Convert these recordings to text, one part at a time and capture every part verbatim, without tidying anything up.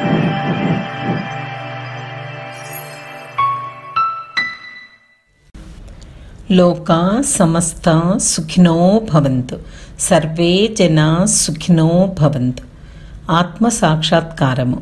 లోకా సమస్తా సుఖినో భవంతు, సర్వే జనా సుఖినో భవంతు. ఆత్మ సాక్షాత్కారము.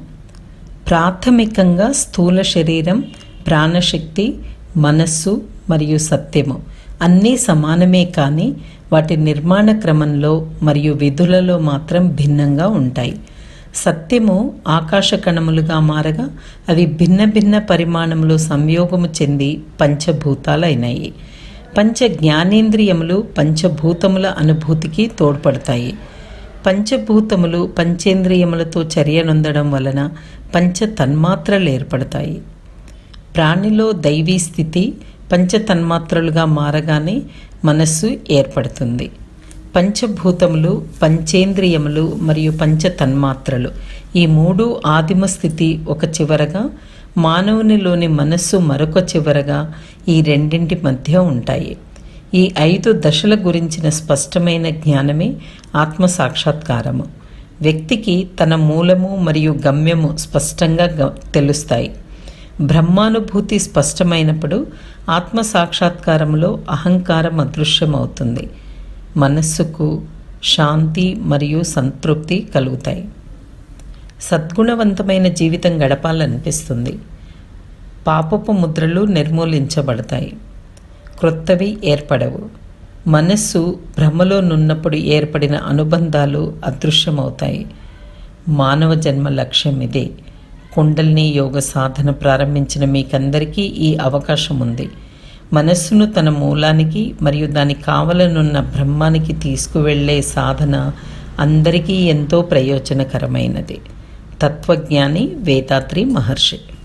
ప్రాథమికంగా స్థూల శరీరం, ప్రాణశక్తి, మనస్సు మరియు సత్యము అన్నీ సమానమే, కానీ వాటి నిర్మాణ క్రమంలో మరియు విధులలో మాత్రం భిన్నంగా ఉంటాయి. సత్యము ఆకాశ కణములుగా మారగా అవి భిన్న భిన్న పరిమాణములు సంయోగము చెంది పంచభూతాలైనాయి. పంచ జ్ఞానేంద్రియములు పంచభూతముల అనుభూతికి తోడ్పడతాయి. పంచభూతములు పంచేంద్రియములతో చర్యనొందడం వలన పంచ తన్మాత్రలు ఏర్పడతాయి. ప్రాణిలో దైవీ స్థితి పంచ తన్మాత్రలుగా మారగానే మనస్సు ఏర్పడుతుంది. పంచభూతములు, పంచేంద్రియములు మరియు పంచ తన్మాత్రలు ఈ మూడు ఆదిమ స్థితి ఒక చివరగా, మానవునిలోని మనస్సు మరొక చివరగా ఈ రెండింటి మధ్య ఉంటాయి. ఈ ఐదు దశల గురించిన స్పష్టమైన జ్ఞానమే ఆత్మ సాక్షాత్కారము. వ్యక్తికి తన మూలము మరియు గమ్యము స్పష్టంగా తెలుస్తాయి. బ్రహ్మానుభూతి స్పష్టమైనప్పుడు ఆత్మ సాక్షాత్కారంలో అహంకారం అదృశ్యమవుతుంది. మనస్సుకు శాంతి మరియు సంతృప్తి కలుగుతాయి. సద్గుణవంతమైన జీవితం గడపాలనిపిస్తుంది. పాపపు ముద్రలు నిర్మూలించబడతాయి, క్రొత్తవి ఏర్పడవు. మనస్సు భ్రమలో నున్నప్పుడు ఏర్పడిన అనుబంధాలు అదృశ్యమవుతాయి. మానవ జన్మ లక్ష్యం ఇదే. కుండలిని యోగ సాధన ప్రారంభించిన మీకందరికీ ఈ అవకాశం ఉంది. మనస్సును తన మూలానికి మరియు దాని కావలనున్న బ్రహ్మానికి తీసుకువెళ్లే సాధన అందరికీ ఎంతో ప్రయోజనకరమైనది. తత్వజ్ఞాని వేదాత్రి మహర్షి.